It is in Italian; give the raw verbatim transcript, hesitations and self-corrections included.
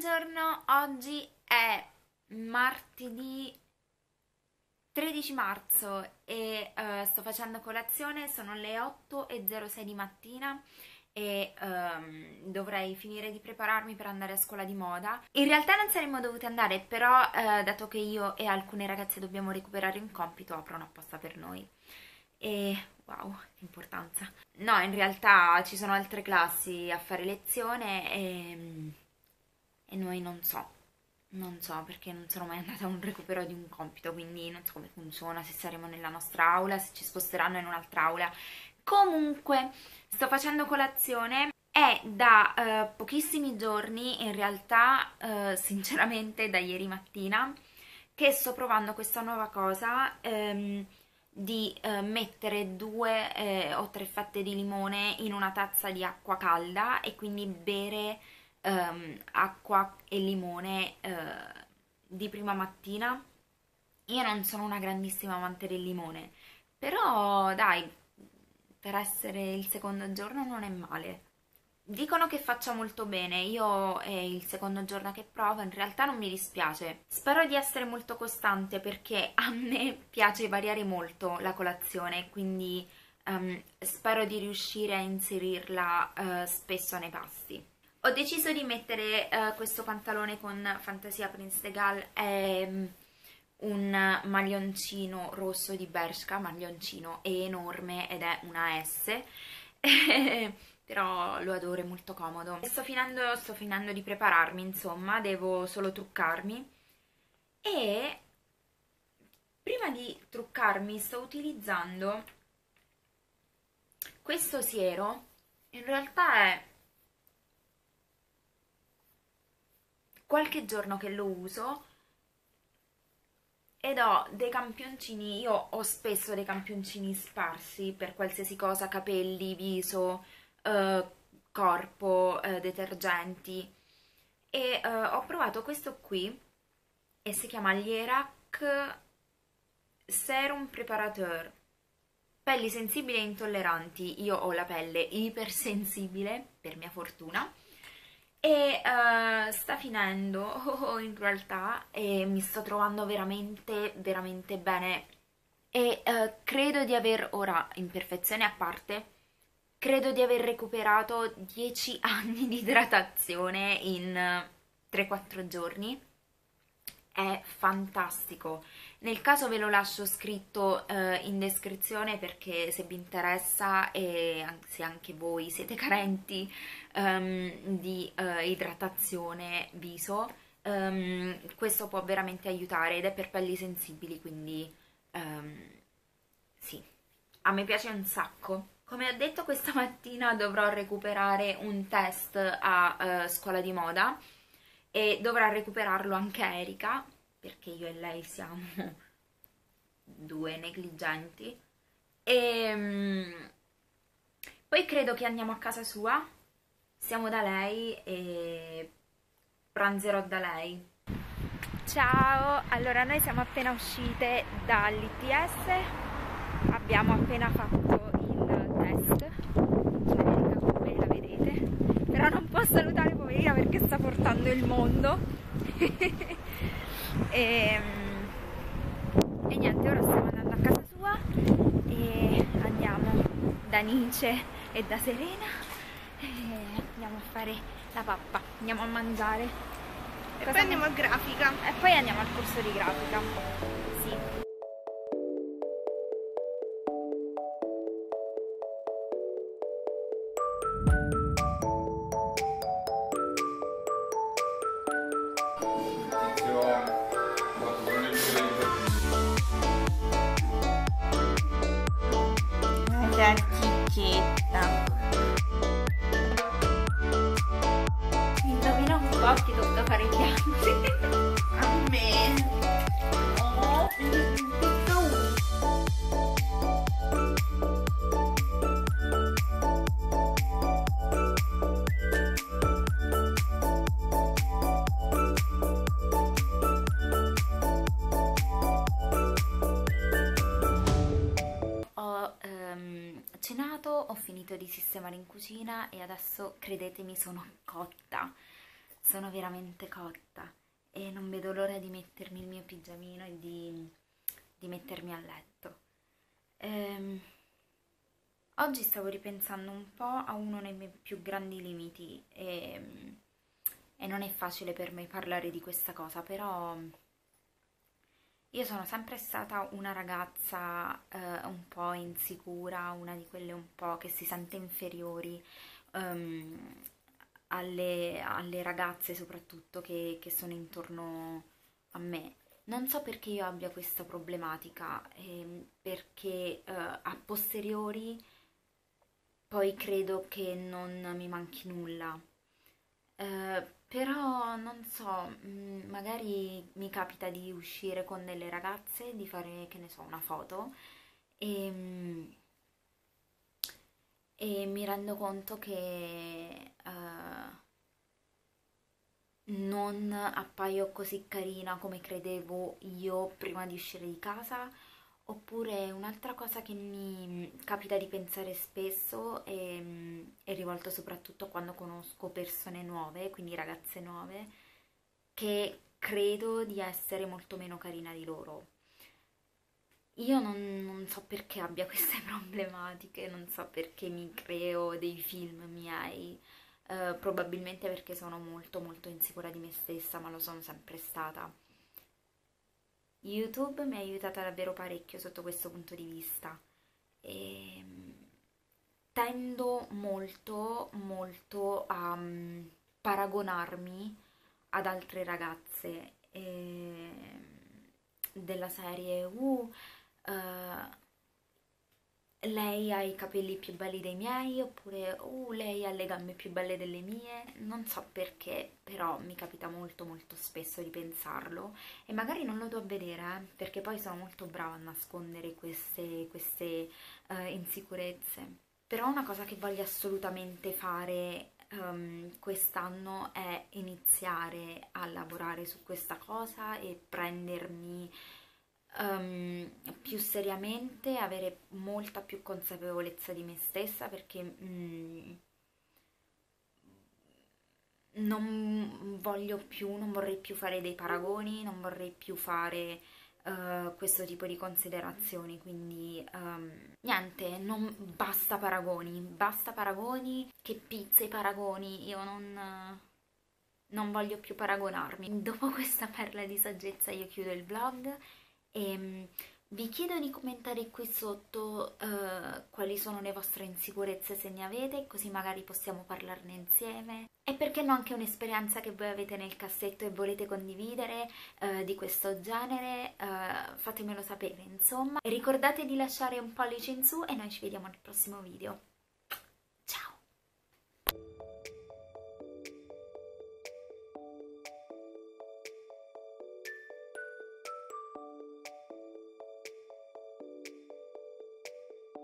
Buongiorno, oggi è martedì tredici marzo e uh, sto facendo colazione, sono le otto e zero sei di mattina e um, dovrei finire di prepararmi per andare a scuola di moda. In realtà non saremmo dovute andare, però uh, dato che io e alcune ragazze dobbiamo recuperare un compito, aprono apposta per noi. E wow, che importanza. No, in realtà ci sono altre classi a fare lezione e... e noi non so, non so perché non sono mai andata a un recupero di un compito, quindi non so come funziona, se saremo nella nostra aula, se ci sposteranno in un'altra aula. Comunque, sto facendo colazione, è da uh, pochissimi giorni, in realtà, uh, sinceramente da ieri mattina, che sto provando questa nuova cosa um, di uh, mettere due eh, o tre fette di limone in una tazza di acqua calda e quindi bere Um, acqua e limone uh, di prima mattina. Io non sono una grandissima amante del limone, però dai, per essere il secondo giorno non è male. Dicono che faccia molto bene, io è il secondo giorno che provo, in realtà non mi dispiace. Spero di essere molto costante perché a me piace variare molto la colazione, quindi um, spero di riuscire a inserirla uh, spesso nei pasti. Ho deciso di mettere uh, questo pantalone con Fantasia Prince de Galles, è um, un maglioncino rosso di Bershka, maglioncino è enorme ed è una S, però lo adoro, è molto comodo. Sto finendo, sto finendo di prepararmi, insomma, devo solo truccarmi e prima di truccarmi sto utilizzando questo siero, in realtà è qualche giorno che lo uso ed ho dei campioncini, io ho spesso dei campioncini sparsi per qualsiasi cosa, capelli, viso, eh, corpo, eh, detergenti e eh, ho provato questo qui e si chiama Lierac Serum Preparateur. Pelli sensibili e intolleranti, io ho la pelle ipersensibile per mia fortuna e uh, sta finendo oh, in realtà e mi sto trovando veramente veramente bene e uh, credo di aver, ora imperfezioni a parte, credo di aver recuperato dieci anni di idratazione in tre quattro giorni. È fantastico. Nel caso ve lo lascio scritto uh, in descrizione perché se vi interessa e se anche voi siete carenti um, di uh, idratazione viso, um, questo può veramente aiutare ed è per pelli sensibili, quindi um, sì, a me piace un sacco. Come ho detto, questa mattina dovrò recuperare un test a uh, scuola di moda e dovrà recuperarlo anche Erika, perché io e lei siamo due negligenti. E um, poi credo che andiamo a casa sua, siamo da lei e pranzerò da lei. Ciao, allora noi siamo appena uscite dall'I T S, abbiamo appena fatto il test, c'è Erika come la vedete, però non posso salutare poverina perché sta portando il mondo. e, e niente, ora stiamo andando a casa sua e andiamo da Nice e da Serena e andiamo a fare la pappa, andiamo a mangiare e Cosa poi andiamo a grafica e poi andiamo al corso di grafica. Sì. Cicchetta, indovina un po' chi tocca fare i pianti. A me. Oh, tutto cenato, ho finito di sistemare in cucina e adesso credetemi sono cotta. sono veramente cotta e non vedo l'ora di mettermi il mio pigiamino e di, di mettermi a letto. Ehm, Oggi stavo ripensando un po' a uno dei miei più grandi limiti e, e non è facile per me parlare di questa cosa, però io sono sempre stata una ragazza eh, un po' insicura, una di quelle un po' che si sente inferiori ehm, alle, alle ragazze soprattutto che, che sono intorno a me. Non so perché io abbia questa problematica, ehm, perché eh, a posteriori poi credo che non mi manchi nulla. Eh, però non so, mm, magari mi capita di uscire con delle ragazze, di fare, che ne so, una foto e, mm, e mi rendo conto che eh, non appaio così carina come credevo io prima di uscire di casa. Oppure un'altra cosa che mi capita di pensare spesso è, è rivolto soprattutto quando conosco persone nuove, quindi ragazze nuove, che credo di essere molto meno carina di loro. Io non, non so perché abbia queste problematiche, non so perché mi creo dei film miei, eh, probabilmente perché sono molto molto insicura di me stessa, ma lo sono sempre stata. YouTube mi ha aiutata davvero parecchio sotto questo punto di vista e tendo molto, molto a mm, paragonarmi ad altre ragazze e della serie uh, eh, lei ha i capelli più belli dei miei, oppure uh, lei ha le gambe più belle delle mie, non so perché, però mi capita molto molto spesso di pensarlo e magari non lo do a vedere, eh, perché poi sono molto brava a nascondere queste, queste eh, insicurezze. Però una cosa che voglio assolutamente fare ehm, quest'anno è iniziare a lavorare su questa cosa e prendermi ehm, più seriamente, avere molta più consapevolezza di me stessa perché mm, non voglio più, non vorrei più fare dei paragoni, non vorrei più fare eh, questo tipo di considerazioni, quindi ehm, niente, non, basta paragoni, basta paragoni, che pizza i paragoni, io non, non voglio più paragonarmi. Dopo questa perla di saggezza io chiudo il vlog e mm, vi chiedo di commentare qui sotto eh, quali sono le vostre insicurezze se ne avete, così magari possiamo parlarne insieme. E perché no anche un'esperienza che voi avete nel cassetto e volete condividere eh, di questo genere, eh, fatemelo sapere insomma. E ricordate di lasciare un pollice in su e noi ci vediamo al prossimo video.